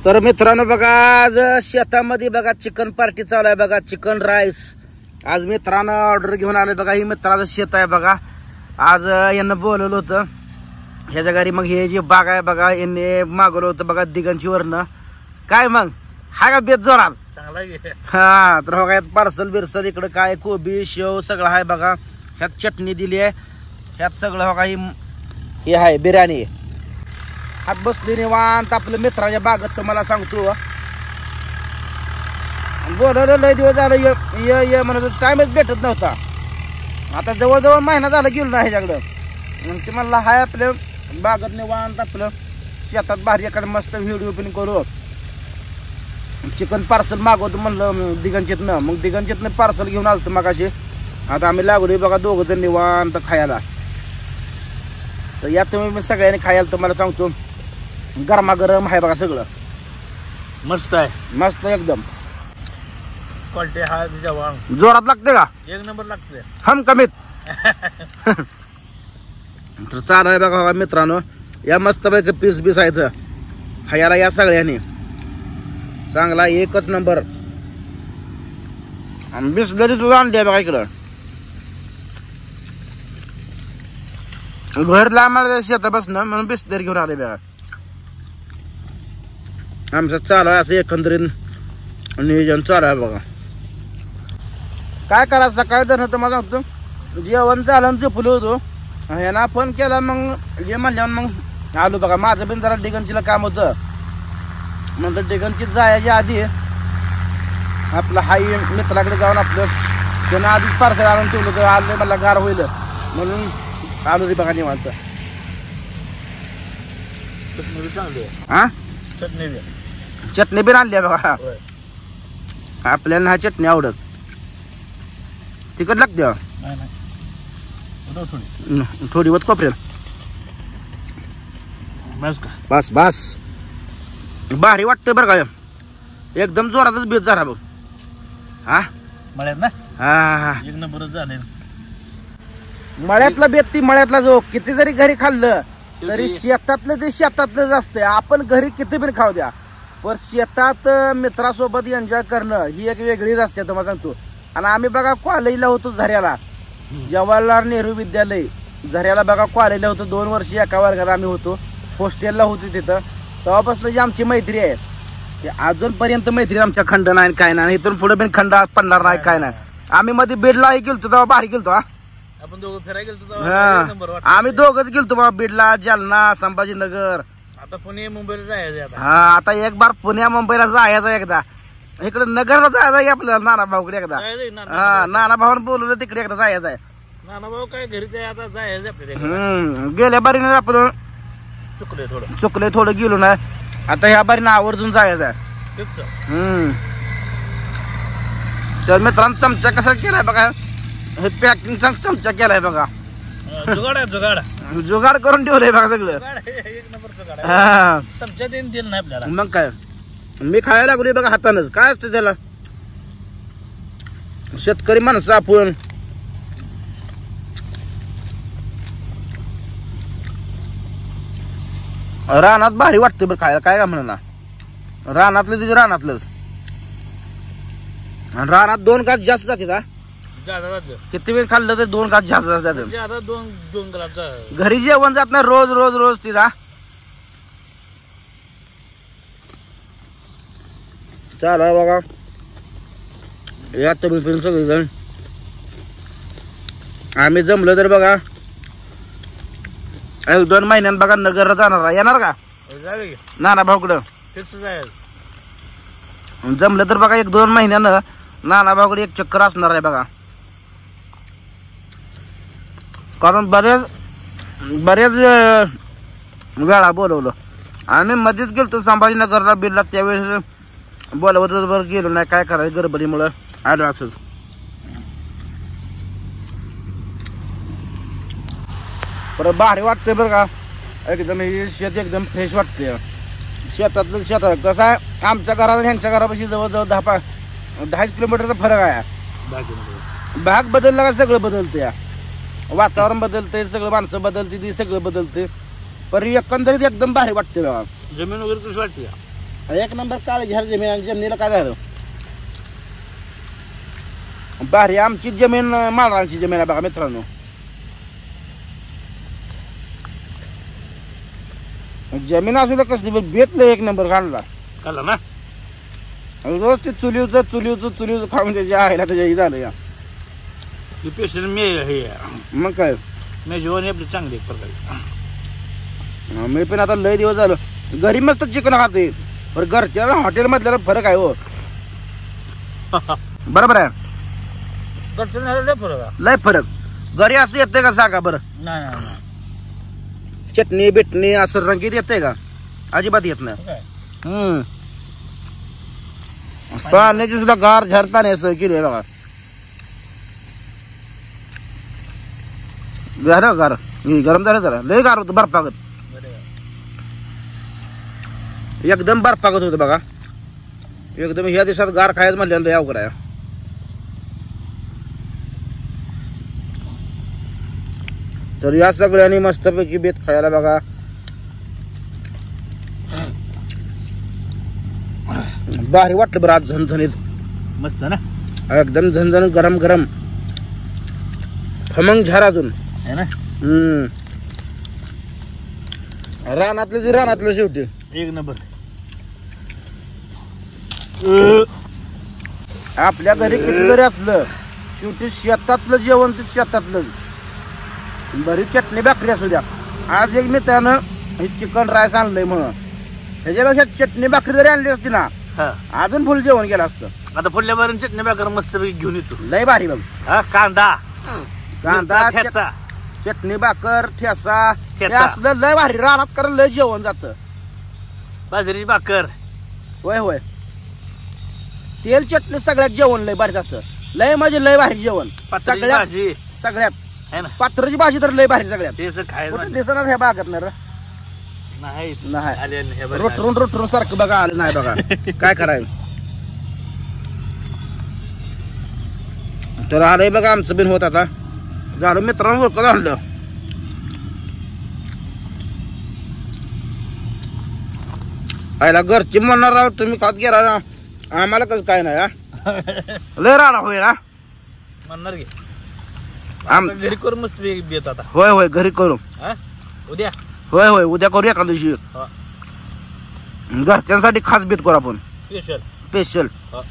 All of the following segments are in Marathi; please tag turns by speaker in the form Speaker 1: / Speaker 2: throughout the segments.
Speaker 1: तर मित्रांनो बघा आज शेतामध्ये बघा चिकन पार्टी चालू आहे बघा. चिकन राईस आज मित्रांनो ऑर्डर घेऊन आले बघा. ही मित्राचं शेत आहे बघा. आज यांना बोलवलं होतं ह्याच्या घरी. मग हे जे बाग आहे बघा यांनी मागवलं होतं बघा दिगंची वरनं. काय मग हा का बेत जोरात
Speaker 2: चांगला आहे.
Speaker 1: हा तर बघा यात पार्सल बिरसल इकडं काय कोबी शेव सगळं आहे बघा. ह्यात चटणी दिली आहे. ह्यात सगळं बघा हे आहे बिर्याणी. हात बसले निवांत आपल्या मित्राच्या बागत तुम्हाला सांगतो. बोलवलं लय दिवस झालं ये म्हणत टाइमच भेटत नव्हता. आता जवळजवळ महिना झाला गेलो ना ह्याच्याकडं. ते म्हणला हाय आपल्या बागत निवांत आपलं शेतात भारी एखादं मस्त व्हिडिओ पण करू. चिकन पार्सल मागवतो म्हणलं दिगंचेतनं. मग दिगंचेतनं पार्सल घेऊन आलतो मगाशी. आता आम्ही लागलोय बघा दोघं जण निवांत खायला. तर यात तुम्ही सगळ्यांनी खायला तुम्हाला सांगतो गरमागरम आहे बघा सगळं.
Speaker 2: मस्त आहे
Speaker 1: मस्त एकदम
Speaker 2: क्वालिटी हा जवान
Speaker 1: जोरात लागते का
Speaker 2: एक नंबर लागते
Speaker 1: हम कमीत. तर चालू आहे बघा मित्रांनो. या मस्त पैकी पीस बीस आहेत खायला या सगळ्यांनी. चांगला एकच नंबर. बिस्लरी तुझं आणली आहे बघा इकडं. घरला आम्हाला शेतात बसणं म्हणून बिस्लरी घेऊन आले बघा. आमचं चालू आहे असं एकंदरीत नियोजन चालू आहे बघा. काय करायचं सकाळी जर तुम्हाला सांगतो जेवण झालं झोपलो होतो. ह्याना फोन केला मग जे म्हणल्यावर मग आलो बघा. माझं पण जरा डिगंचीला काम होतं. नंतर डिगंचीत जायच्या आधी आपलं हाई मित्राकडे जाऊन आपलं त्यानं आधीच पार्सल आणून ठेवलं होतं. आलं मला गार होईल म्हणून आलो रे बघा निवांत.
Speaker 2: चटणी चांगली आहे.
Speaker 1: हा
Speaker 2: चटणी
Speaker 1: चटणी बी आणली आहे बघा. आपल्याला हा चटणी आवडत. तिखट लागते थोडी वत कोपऱ्याला. बस बस भारी वाटतं बरं का. एकदम जोरातच बेत झाला बघ. हा
Speaker 2: मळ्यात ना
Speaker 1: हा
Speaker 2: एक नंबरच झाले.
Speaker 1: मळ्यातला बेत ती मळ्यातला जो किती जरी घरी खाल्लं तरी शेतातलं ते शेतातलंच असतं. आपण घरी किती पण खाऊ द्या पण शेतात मित्रासोबत एन्जॉय करणं ही एक वेगळीच असते तुम्हाला सांगतो. आणि आम्ही बघा कॉलेजला होतो झऱ्याला. जवाहरलाल नेहरू विद्यालय झऱ्याला बघा कॉलेजला होतो. 2 वर्ष एका वर्गात आम्ही होतो. हॉस्टेलला होतो तिथं. तेव्हापासून जी आमची मैत्री आहे ते अजूनपर्यंत मैत्री आमच्या खंड नाही काय नाही. इथून पुढे पण खंड पडणार नाही काय नाही. आम्ही मध्ये बीडला गेलतो तेव्हा भारी गेलतो.
Speaker 2: आपण दोघं फिरायला गेलो.
Speaker 1: आम्ही दोघंच गेलतो बाबा बीडला जालना संभाजीनगर.
Speaker 2: आता पुणे मुंबईला जायचं.
Speaker 1: हा आता एक बार पुण्या मुंबईला जायचं एकदा. इकडे नगरला जायचं आपल्याला नाना भाऊकडे एकदा. हा नाना भाऊन बोलवलं तिकडे एकदा जायचं आहे.
Speaker 2: नाना भाऊ काय घरी आता जायचं आपल्याला.
Speaker 1: गेल्या बारीने आपण
Speaker 2: चुकले
Speaker 1: थोडं गेलो नाही. आता ह्या बारीने आवर्जून जायचं आहे. तर मित्रांनो चमचा कसा केलाय बघा. हे पॅकिंगचा चमचा केलाय बघा. जुगाड करून ठेवलंय बघा सगळं.
Speaker 2: एक नंबर जुगाड. चमचा दिलं नाही आपल्याला.
Speaker 1: मग काय मी खायला लागलोय बघा हातानच. काय असतं त्याला शेतकरी माणसं आपण. रानात भारी वाटतं बरं खायला. काय का म्हणा रानातलं तिथे रानातलंच. रानात 2 घास जास्त जाते का किती वेळ खाल्लं तर 2 घास जास्त जातात.
Speaker 2: दोन ग्लास
Speaker 1: घरी जेवण जात नाही रोज रोज रोज तिचा. चाला बघा या तुम्ही पण सगळेजण. आम्ही जमलं तर बघा 1-2 महिन्यात बघा नगरला जाणार. येणार का नाना भाऊकडं
Speaker 2: फिक्स जायचं.
Speaker 1: जमलं तर बघा 1-2 महिन्यानं नाना भाऊकडे एक चक्कर असणार आहे बघा. कारण बरेच वेळा बोलवलं. आम्ही मध्येच गेलतो संभाजीनगरला बिलला. त्यावेळेस बोलवत बरं गेलो नाही. काय करायचं गडबडीमुळं आलो असंच. परत भारी वाटतंय बरं का. एकदम शेत एकदम फ्रेश वाटते. शेतातलं शेतात कसं आहे आमच्या घराला ह्यांच्या घरापाशी जवळजवळ 10 किलोमीटरचा फरक आहे. भाग बदलला का सगळं बदलतं. या वातावरण बदलते सगळं. माणसं बदलते ती सगळं बदलते. पण एकंदरीत एकदम भारी वाटते.
Speaker 2: जमीन वगैरे कशी वाटते
Speaker 1: एक नंबर काळी झाड जमीन आणि जमिनीला काय झालं भारी आमची जमीन माळरांची जमीन आहे बघा मित्रांनो. जमीन असू तर कसली बेतलं एक नंबर काढला
Speaker 2: कळलं ना.
Speaker 1: रोज ते चुलीवचं खाऊन त्याच्या आईला त्याच्या झालं या
Speaker 2: ही पेशंट मी हे
Speaker 1: मग काय
Speaker 2: मी जेवण आपली चांगली एक प्रकारे.
Speaker 1: मी पण आता लय दिवस झालं घरी मस्त चिकन खाते पण घरच्या हॉटेल मधल्याला फरक आहे हो. बरोबर आहे
Speaker 2: लय फरक आहे.
Speaker 1: लय फरक घरी असं येते का सांगा बरं.
Speaker 2: नाही नाही नाही.
Speaker 1: चटणी बिटणी असं रंगीत येते का अजिबात येत नाही.
Speaker 2: काय?
Speaker 1: पाण्याची सुद्धा गार झार पाणी असं केली बघा झालं गार गरम झालं जरा लय गार होतं बर्फागत एकदम बर्फागत होतं बघा एकदम ह्या दिवसात गार खायचं म्हणलं लय अवघड आहे. तर या सगळ्यांनी मस्तपैकी बेत खायला बघा भारी वाटलं बरं आज झणझणीत
Speaker 2: मस्त ना
Speaker 1: एकदम झणझण गरम गरम खमंग झारातून
Speaker 2: है ना.
Speaker 1: रानातलं शेवटी
Speaker 2: एक नंबर.
Speaker 1: आपल्या घरी किती जरी असलं शेवटी शेतातलं जेवण ते शेतातलं बरी चटणी भाकरी असू द्या. आज एक मित्रानं हे चिकन राईस आणलंय म्हणून त्याच्यापेक्षा चटणी भाकरी जरी आणली असती ना अजून फुल जेवण केलं असतं.
Speaker 2: आता पुढल्या बारीन चटणी भाकर मस्त घेऊन येतो.
Speaker 1: लय भारी बघ
Speaker 2: कांदा
Speaker 1: कांदा चटणी भाकर ठेसा हे असलं लय भारी रानात कारण लय जेवण जातं.
Speaker 2: बाजरीची भाकर
Speaker 1: होय होय तेल चटणी सगळ्यात जेवण लय भारी जातं. लय म्हणजे लय भारी जेवण सगळ्यात
Speaker 2: है ना.
Speaker 1: पात्राची भाजी तर लय भारी सगळ्यात
Speaker 2: ते खायचं
Speaker 1: दिसणार हे बागत नाही रोटरून सारखं बघा आलं नाही बघा काय करायचं. तर आलंय बघा आमचं बिन होत आता झालं मित्रांनो कसं आणलं आयला घरची म्हणणार राव तुम्ही खात गेला ना आम्हाला कसं काय नाही लय राहणार होय ना
Speaker 2: म्हणणार घे घरी करू मस्त बेत आता.
Speaker 1: होय होय घरी करू
Speaker 2: उद्या
Speaker 1: होय होय उद्या करूया एका दिवशी घरच्यांसाठी खास बेत करू आपण स्पेशल.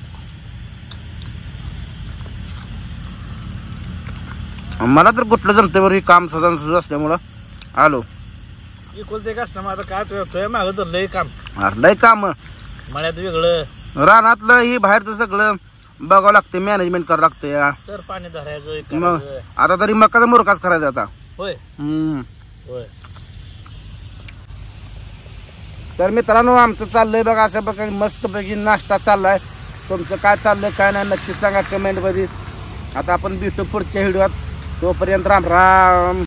Speaker 1: मला तर कुठलं जमतं बरं काम सजन सुरू असल्यामुळं आलो.
Speaker 2: इकोलते का असतं आता काय तुझ्या मागं तर लय काम
Speaker 1: लय काम
Speaker 2: मळ्यात वेगळं
Speaker 1: रानातलं ही बाहेरचं सगळं बघावं लागते मॅनेजमेंट करावं लागते.
Speaker 2: तर पाणी धरायचं
Speaker 1: मग आता तरी मकाचा मुरकाच करायचा आता.
Speaker 2: होय होय.
Speaker 1: तर मित्रांनो आमचं चाललंय बघा असं बघा मस्तपैकी नाश्ता चाललाय. तुमचं काय चाललंय काय नाही नक्की सांगा कमेंट मध्ये. आता आपण भेटू पुढच्या व्हिडिओत तोपर्यंत राम राम.